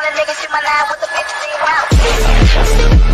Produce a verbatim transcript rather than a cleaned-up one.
the niggas shoot my line with the bitches in round.